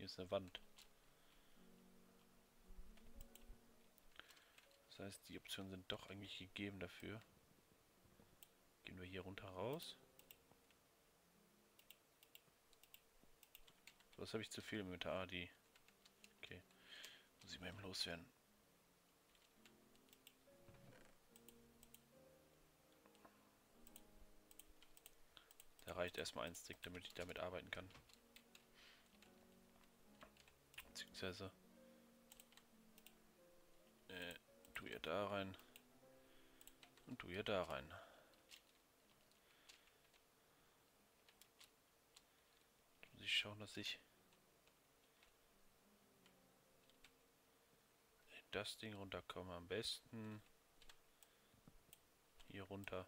Hier ist eine Wand. Das heißt, die Optionen sind doch eigentlich gegeben dafür. Gehen wir hier runter raus. Was habe ich zu viel mit der AD? Okay, muss ich mal eben loswerden. Da reicht erstmal ein Stick, damit ich damit arbeiten kann. Beziehungsweise tu ihr da rein und tu ihr da rein. Muss ich schauen, dass ich in das Ding runterkomme. Am besten hier runter.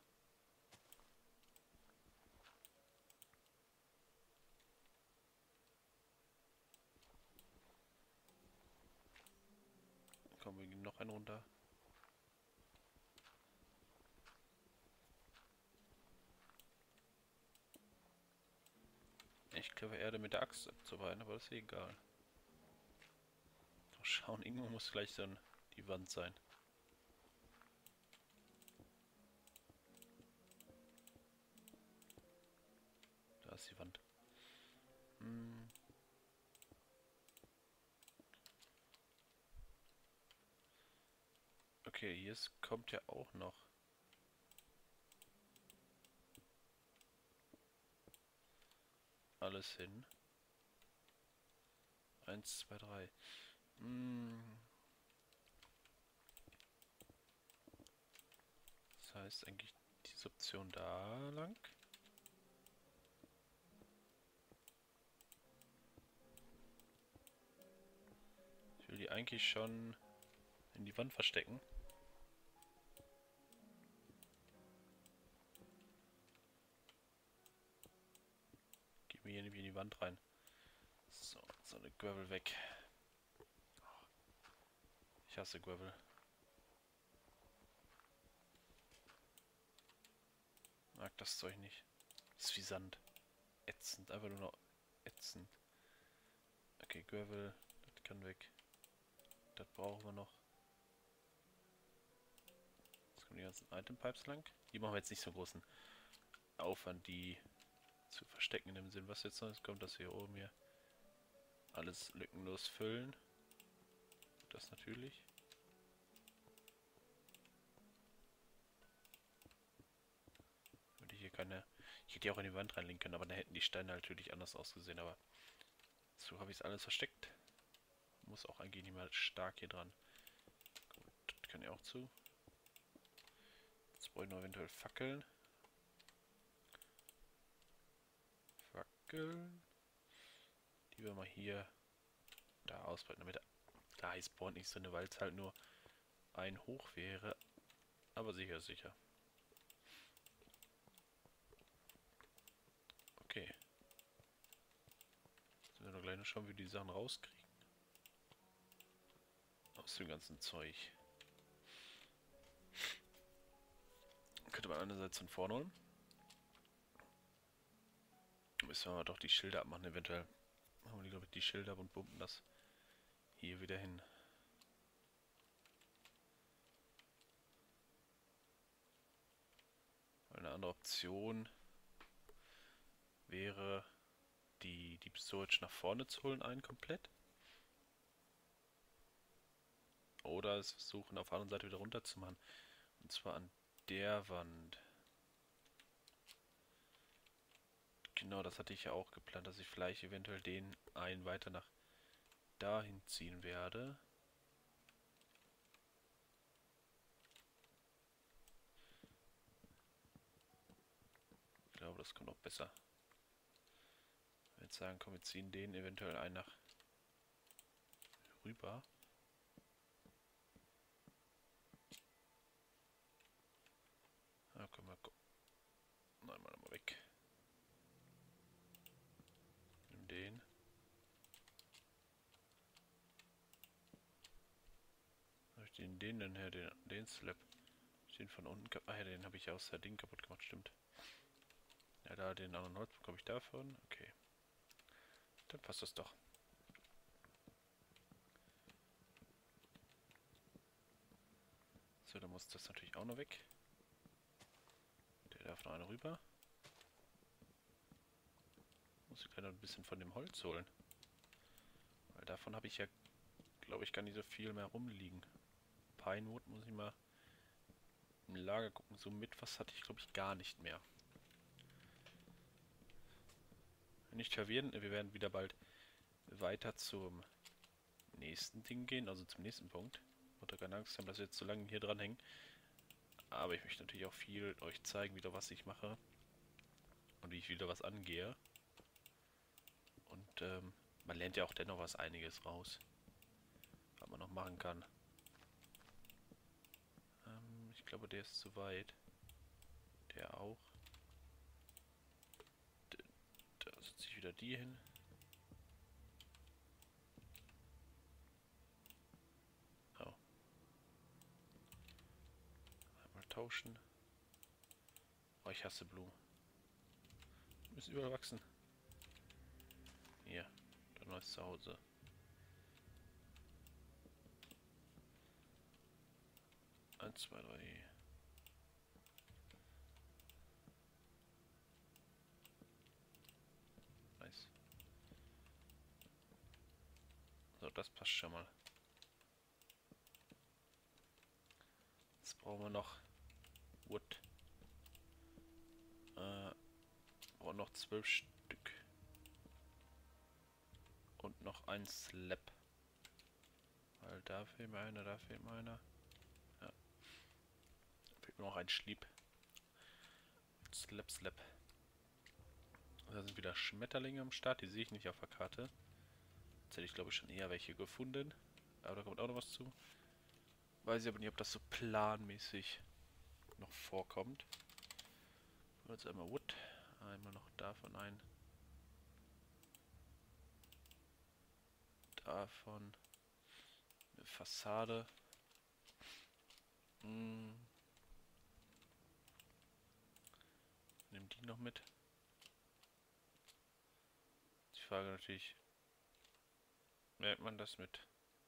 Kommen wir noch einen runter. Ich glaube, Erde mit der Axt abzuweiden, aber das ist egal. Mal schauen, irgendwo muss gleich dann die Wand sein. Da ist die Wand. Hm. Okay, hier kommt ja auch noch alles hin. 1, 2, 3. Das heißt eigentlich diese Option da lang. Ich will die eigentlich schon in die Wand verstecken. Gib mir hier nämlich in die Wand rein. So eine Gravel weg. Ich hasse Gravel. Mag das Zeug nicht. Das ist wie Sand. Ätzend, einfach nur noch ätzend. Okay, Gravel, das kann weg. Das brauchen wir noch. Jetzt kommen die ganzen Item Pipes lang. Die machen wir jetzt nicht so großen Aufwand, die zu verstecken in dem Sinn. Was jetzt noch kommt, dass wir hier oben hier alles lückenlos füllen. Das natürlich. Würde hier keine. Ich hätte ja auch in die Wand reinlegen können, aber dann hätten die Steine natürlich anders ausgesehen. Aber so habe ich es alles versteckt. Muss auch eigentlich nicht mehr stark hier dran. Gut, das kann ja auch zu. Jetzt brauche ich noch eventuell Fackeln. Fackeln. Die wir mal hier da ausbreiten, damit da spawnt nicht so eine, weil es halt nur ein hoch wäre. Aber sicher, sicher. Okay. Jetzt müssen wir doch gleich noch schauen, wie wir die Sachen rauskriegen. Aus dem ganzen Zeug. Könnte man einerseits von vorne holen. Müssen wir aber doch die Schilder abmachen, eventuell. Machen wir, glaube ich, die Schilder ab und pumpen das hier wieder hin. Eine andere Option wäre, die Deep Storage nach vorne zu holen, einen komplett. Oder es versuchen, auf der anderen Seite wieder runter zu machen. Und zwar an der Wand. Genau, das hatte ich ja auch geplant, dass ich vielleicht eventuell den einen weiter nach dahin ziehen werde. Ich glaube, das kommt noch besser. Ich würde sagen, komm, wir ziehen den eventuell einen nach rüber. Ja, können wir gucken. Nein, mal weg. Nimm den. Habe ich den denn her, den Slab? Den von unten. Ah ja, den habe ich aus der Ding kaputt gemacht, stimmt. Ja, da den anderen Holz bekomme ich davon. Okay. Dann passt das doch. So, dann muss das natürlich auch noch weg. Der darf noch eine rüber. Muss ich gleich noch ein bisschen von dem Holz holen. Weil davon habe ich ja, glaube ich, gar nicht so viel mehr rumliegen. Pinewood muss ich mal im Lager gucken. So mit was hatte ich, glaube ich, gar nicht mehr. Nicht verwirren, wir werden wieder bald weiter zum nächsten Ding gehen, also zum nächsten Punkt. Oder keine Angst haben, dass wir jetzt so lange hier dranhängen. Aber ich möchte natürlich auch viel euch zeigen, wieder was ich mache. Und wie ich wieder was angehe. Und man lernt ja auch dennoch was einiges raus. Was man noch machen kann. Ich glaube, der ist zu weit. Der auch. Da setze ich wieder die hin. Oh. Einmal tauschen. Oh, ich hasse Blumen. Die müssen überall wachsen. Hier, dein neues Zuhause. Eins, zwei, drei. Nice. So, das passt schon mal. Jetzt brauchen wir noch Wood. Brauchen noch 12 Stück. Und noch ein Slab. Weil da fehlt mir einer, da fehlt mir einer. Ja. Fehlt mir noch ein Schlieb. Slab, Slab. Da sind wieder Schmetterlinge am Start, die sehe ich nicht auf der Karte. Jetzt hätte ich glaube ich schon eher welche gefunden. Aber da kommt auch noch was zu. Weiß ich aber nicht, ob das so planmäßig noch vorkommt. Jetzt einmal Wood. Einmal noch davon ein. Davon. Eine Fassade. Nimm die noch mit. Die Frage natürlich, merkt man das mit?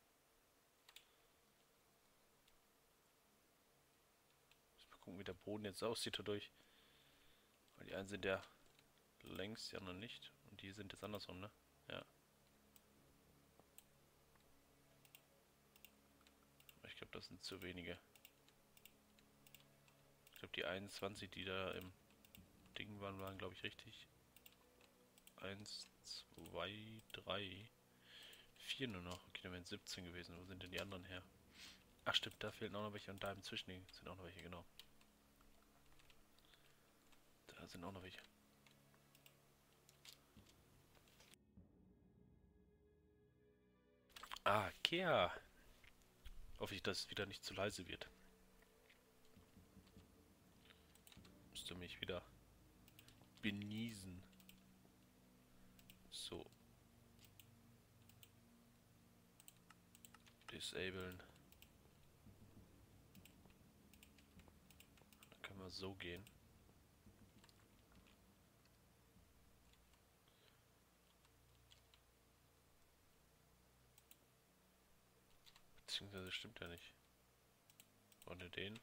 Mal gucken, wie der Boden jetzt aussieht dadurch. Weil die einen sind ja längs, die anderen nicht. Und die sind jetzt andersrum, ne? Ja. Aber ich glaube, das sind zu wenige. Ich glaube, die 21, die da im Ding waren, waren glaube ich richtig. 1, 2, 3, 4 nur noch. Okay, dann wären es 17 gewesen. Wo sind denn die anderen her? Ach stimmt, da fehlen auch noch welche und da im Zwischending sind auch noch welche, genau. Da sind auch noch welche. Ah, Kea. Hoffe ich, dass es wieder nicht zu leise wird. Müsste mich wieder beniesen. So. Disablen. Dann können wir so gehen. Beziehungsweise stimmt ja nicht. Ohne den.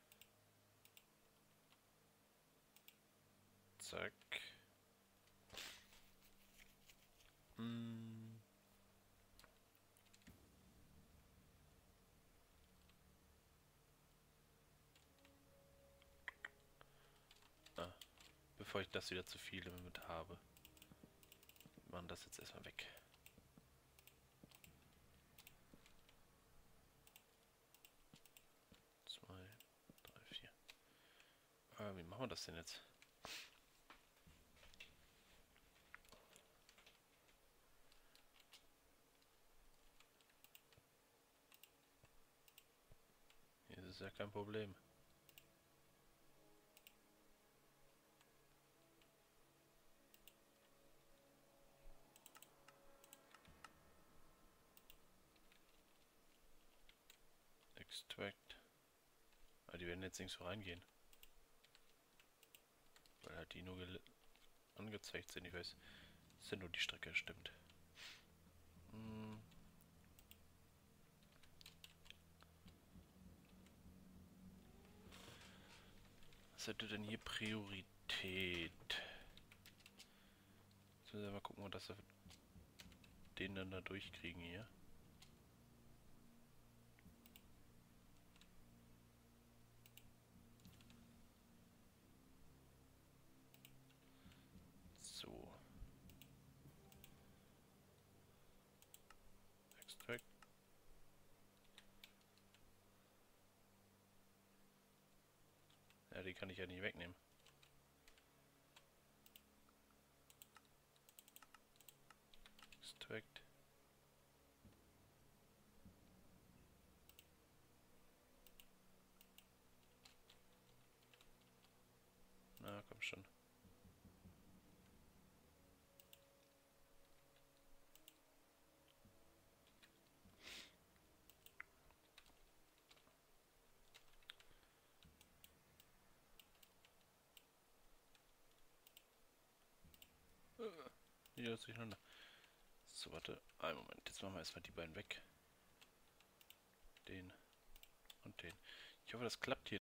Zack. Ah, bevor ich das wieder zu viele mit habe. Wir machen das jetzt erstmal weg. Zwei, drei, vier. Wie machen wir das denn jetzt? Hier ist es ja kein Problem. Extract. Aber die werden jetzt nicht so reingehen. Weil halt die nur angezeigt sind. Ich weiß, es sind nur die Strecke, stimmt. Was hätte denn hier Priorität? Jetzt müssen wir mal gucken, dass wir den dann da durchkriegen hier. So. Extract. Ja, die kann ich ja nicht wegnehmen. Extract. Na, komm schon. Hier ist durcheinander. So, warte. Einen Moment. Jetzt machen wir erstmal die beiden weg. Den und den. Ich hoffe, das klappt hier.